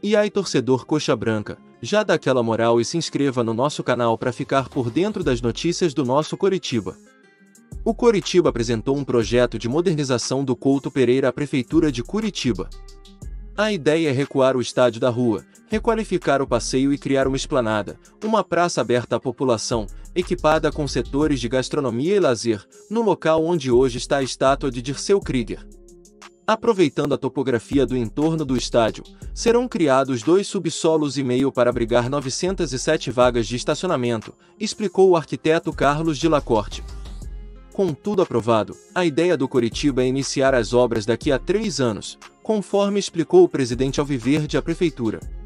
E aí, torcedor coxa branca, já dá aquela moral e se inscreva no nosso canal para ficar por dentro das notícias do nosso Coritiba. O Coritiba apresentou um projeto de modernização do Couto Pereira à Prefeitura de Curitiba. A ideia é recuar o Estádio da Rua, requalificar o passeio e criar uma esplanada, uma praça aberta à população, equipada com setores de gastronomia e lazer, no local onde hoje está a estátua de Dirceu Krieger. Aproveitando a topografia do entorno do estádio, serão criados 2 subsolos e meio para abrigar 907 vagas de estacionamento, explicou o arquiteto Carlos de Lacorte. Com tudo aprovado, a ideia do Coritiba é iniciar as obras daqui a 3 anos, conforme explicou o presidente alviverde à prefeitura.